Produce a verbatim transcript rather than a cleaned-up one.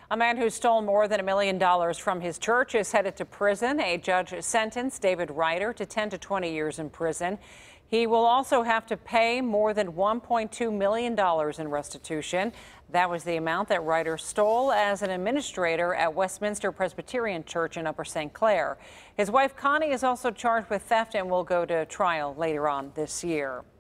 A man who stole more than a million dollars from his church is headed to prison. A judge sentenced David Ryder to ten to twenty years in prison. He will also have to pay more than one point two million dollars in restitution. That was the amount that Ryder stole as an administrator at Westminster Presbyterian Church in Upper Saint Clair. His wife Connie is also charged with theft and will go to trial later on this year.